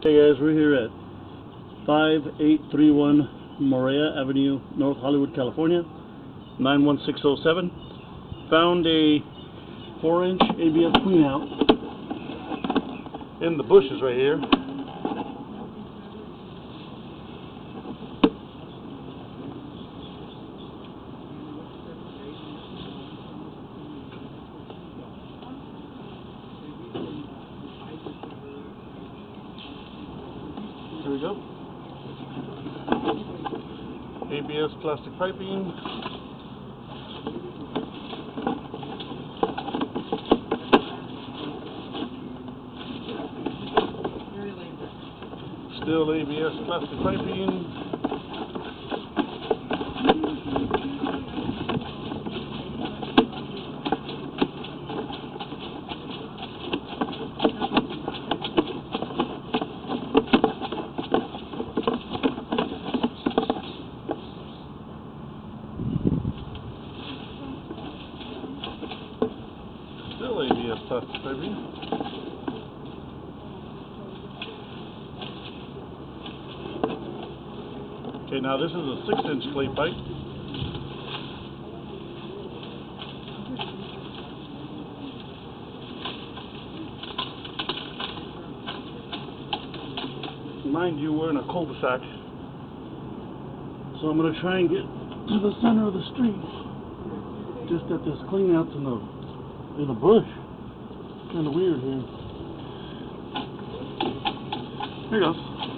Hey guys, we're here at 5831 Morea Avenue, North Hollywood, California, 91607. Found a 4-inch ABS cleanout in the bushes right here. Here we go. ABS plastic piping. Still ABS plastic piping. Still ABS plastic piping. Okay, now this is a 6-inch clay pipe. Mind you, we're in a cul-de-sac, so I'm going to try and get to the center of the street. Just that this cleanout's in a bush. Kind of weird here. Here it goes.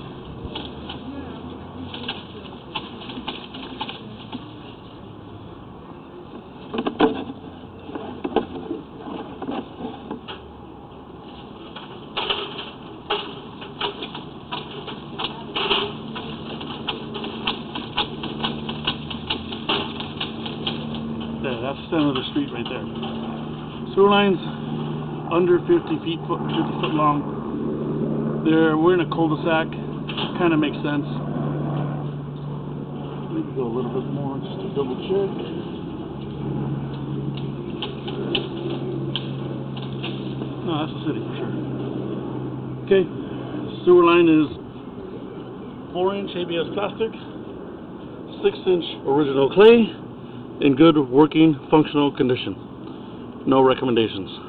There, that's the center of the street right there. Sewer line's under 50 foot long. We're in a cul-de-sac. Kind of makes sense. Maybe go a little bit more just to double check. No, that's the city for sure. Okay, sewer line is 4-inch ABS plastic, 6-inch original clay, in good working functional condition. No recommendations.